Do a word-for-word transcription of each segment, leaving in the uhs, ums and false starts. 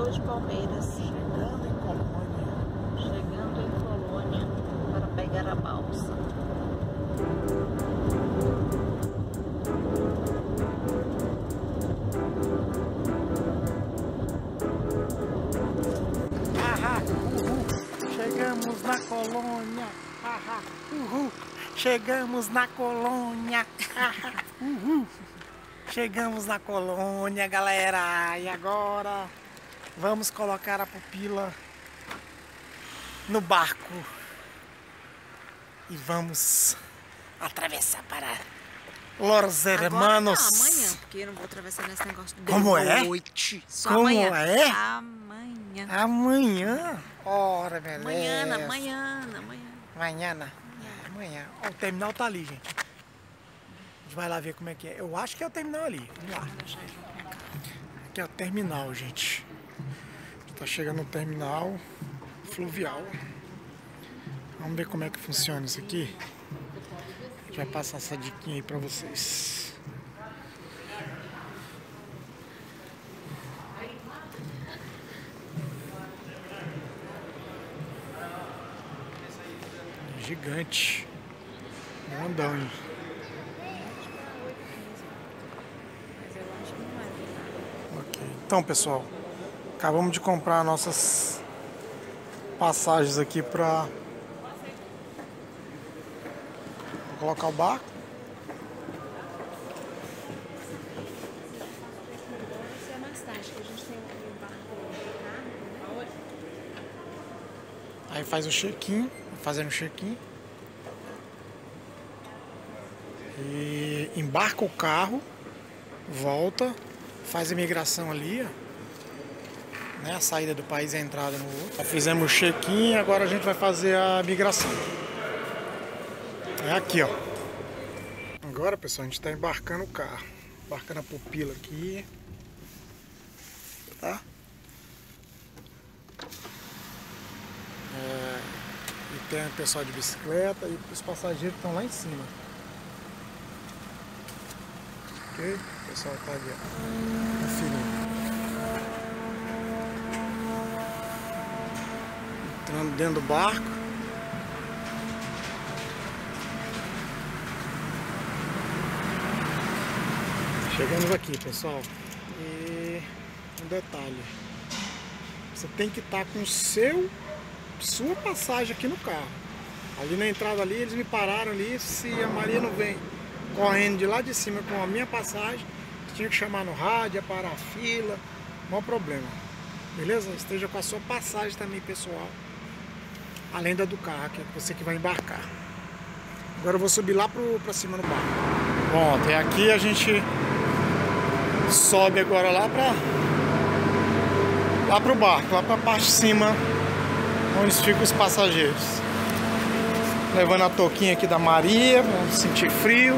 Lagoa de Palmeiras. Chegando em Colônia. Chegando em Colônia para pegar a balsa. Haha, uhul. Chegamos na Colônia. Haha, uhul. Chegamos na Colônia. Haha, uhul. Chegamos na Colônia, galera. E agora vamos colocar a pupila no barco e vamos atravessar para Los Hermanos. Agora, não, amanhã, porque eu não vou atravessar nesse negócio de Como é? noite. Só Como amanhã. é? Amanhã. Amanhã. Ora, beleza. Amanhã, amanhã, amanhã. Amanhã. Amanhã. Ó, o terminal tá ali, gente. A gente vai lá ver como é que é. Eu acho que é o terminal ali. Vamos lá. Aqui é o terminal, gente. A gente tá chegando no terminal fluvial. Vamos ver como é que funciona isso aqui. A gente vai passar essa diquinha aí pra vocês. Gigante. Grandão, hein? Ok. Então, pessoal, acabamos de comprar nossas passagens aqui para colocar o barco. Aí faz o check-in, fazendo o check-in. E embarca o carro, volta, faz a imigração ali, ó, né? A saída do país e a entrada no outro. Já fizemos o check-in, agora a gente vai fazer a migração. É aqui, ó. Agora, pessoal, a gente está embarcando o carro. Embarcando a pupila aqui. Tá? É, e tem o pessoal de bicicleta e os passageiros que estão lá em cima. Ok? O pessoal tá ali, ó. Conferindo. Entrando dentro do barco. Chegamos aqui, pessoal. E um detalhe. Você tem que estar com o seu sua passagem aqui no carro. Ali na entrada ali, eles me pararam ali. Se a Maria não vem correndo de lá de cima com a minha passagem, tinha que chamar no rádio, parar a fila, não há problema. Beleza? Esteja com a sua passagem também, pessoal. Além da do carro, que é você que vai embarcar. Agora eu vou subir lá pro, pra cima no barco. Bom, até aqui a gente sobe agora lá pra lá pro barco, lá pra parte de cima, onde ficam os passageiros. Levando a touquinha aqui da Maria, vamos sentir frio.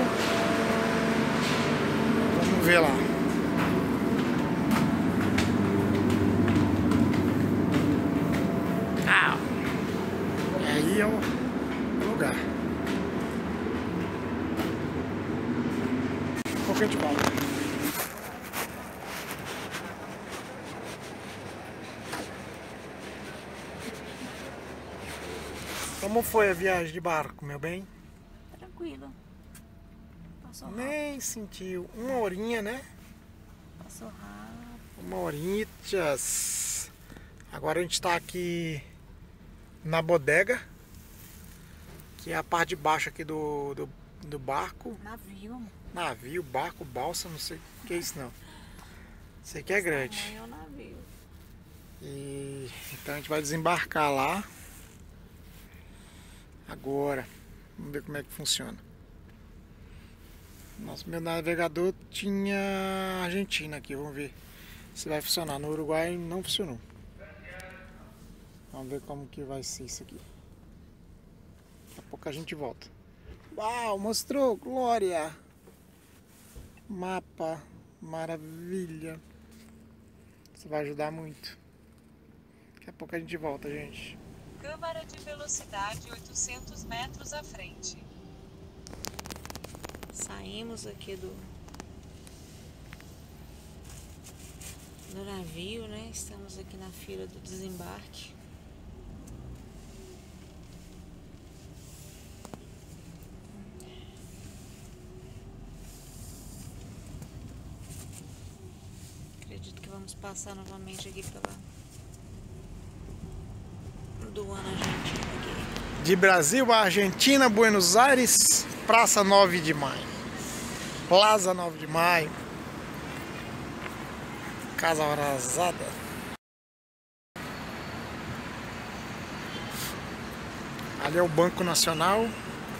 Vamos ver lá. Ah, aí é o lugar. Um pouco a gente volta. Como foi a viagem de barco, meu bem? Tranquilo. Passou rápido. Nem sentiu. Uma horinha, né? Passou rápido. Uma horinha. Agora a gente está aqui na bodega, que é a parte de baixo aqui do, do, do barco. Navio, amor. Navio, barco, balsa, não sei o que é isso não. Isso aqui é grande. É o navio. E então a gente vai desembarcar lá. Agora, vamos ver como é que funciona. Nosso meu navegador tinha Argentina aqui, vamos ver se vai funcionar. No Uruguai não funcionou. Vamos ver como que vai ser isso aqui. Daqui a pouco a gente volta. Uau, mostrou, glória! Mapa, maravilha. Isso vai ajudar muito. Daqui a pouco a gente volta, gente. Câmara de velocidade oitocentos metros à frente. Saímos aqui do do navio, né? Estamos aqui na fila do desembarque. Acredito que vamos passar novamente aqui pela aduana argentina aqui. De Brasil a Argentina, Buenos Aires, Praça nove de Maio. Plaza nove de Maio. Casa Arrasada. Ali é o Banco Nacional.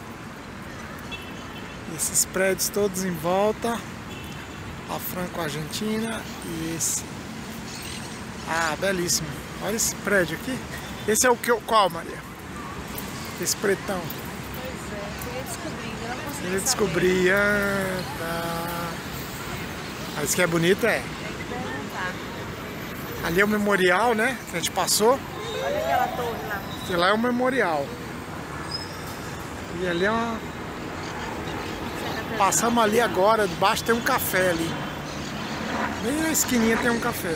Esses prédios todos em volta. A Franco-Argentina e esse. Ah, belíssimo. Olha esse prédio aqui. Esse é o que? Qual, Maria? Esse pretão. Pois é, queria descobrir, eu não consegui Ele saber. descobria. Tá. Ah, isso que é bonito, é. Tem que perguntar. Ali é o memorial, né? Que a gente passou. Olha aquela torre lá. Que lá é o memorial. E ali é uma. Passamos ali agora, debaixo tem um café ali. Bem na esquininha tem um café.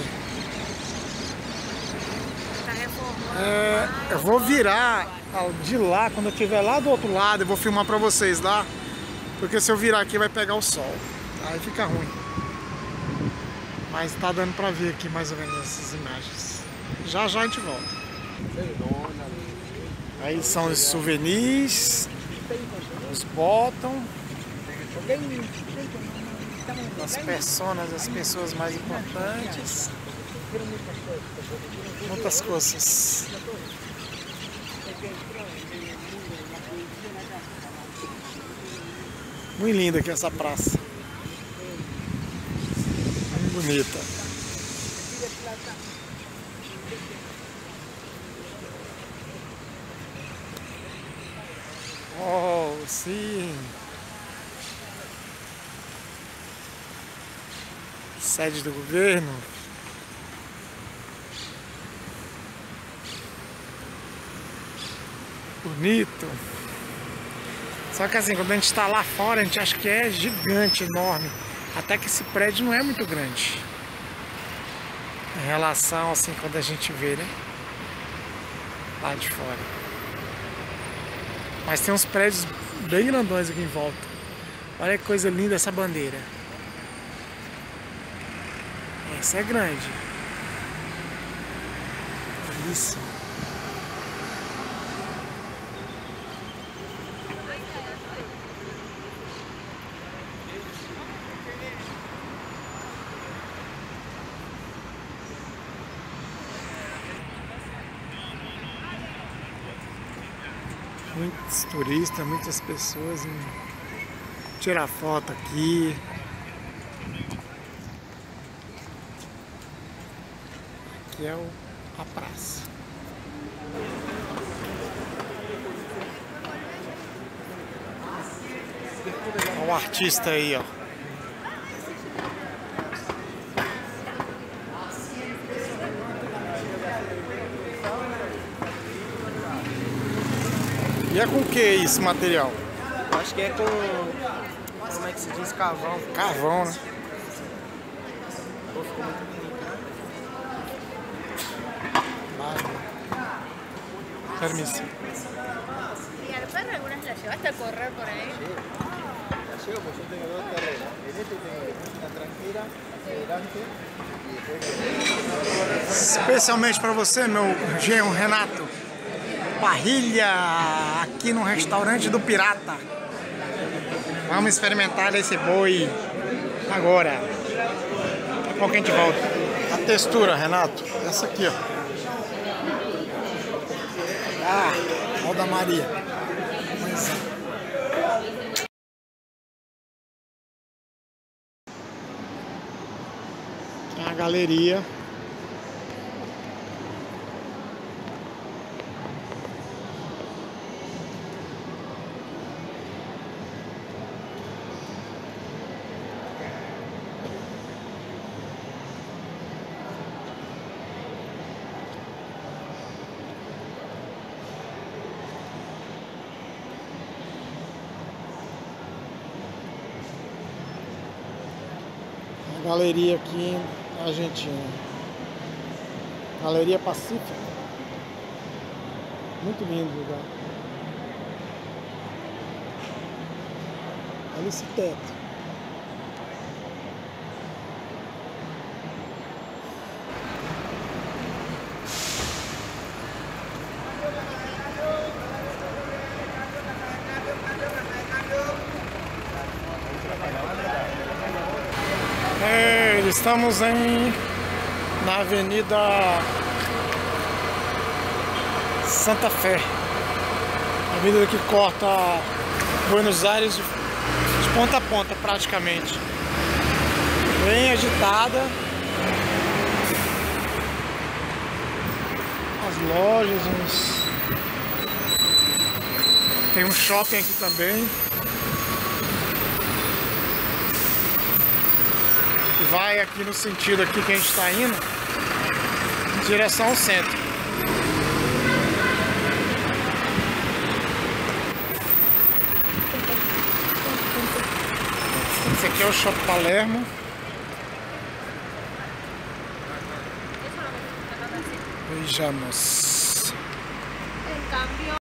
Tá reformando. É, eu vou virar de lá, quando eu estiver lá do outro lado, eu vou filmar pra vocês lá. Porque se eu virar aqui vai pegar o sol. Aí fica ruim. Mas tá dando pra ver aqui mais ou menos essas imagens. Já já a gente volta. Aí são os souvenirs. Os bottom. As personas, as pessoas mais importantes. Muitas coisas. Muito linda aqui essa praça. Muito bonita. Oh, sim. Sede do governo. Bonito. Só que assim, quando a gente está lá fora, a gente acha que é gigante, enorme. Até que esse prédio não é muito grande. Em relação, assim, quando a gente vê, né? Lá de fora. Mas tem uns prédios bem grandões aqui em volta. Olha que coisa linda essa bandeira. Essa é grande. Isso. Muitos turistas, muitas pessoas em tirar foto aqui. Aqui é o, a praça. Olha o artista aí, ó. E é com o que esse material? Acho que é com, como é que se diz, carvão. Carvão, né? Pô, ficou muito bonito. Permiso. ¿Y al perro algunas la llevaste a correr por ahí? La llevo porque yo tengo dos carreras. En este tengo una tranqueira adelante y después... Especialmente para você, meu genro Renato. Parrilha aqui no restaurante do Pirata. Vamos experimentar esse boi agora. Daqui a pouco a gente volta. A textura, Renato, essa aqui, ó. Ah, olha da Maria. Pois é. Tem a galeria. Galeria aqui na Argentina. Galeria Pacífica. Muito lindo o lugar. Olha esse teto. É, estamos em na Avenida Santa Fé, a avenida que corta Buenos Aires de ponta a ponta praticamente, bem agitada, as lojas, uns... tem um shopping aqui também. Vai aqui no sentido aqui que a gente está indo, em direção ao centro. Esse aqui é o Shopping Palermo. Vejamos.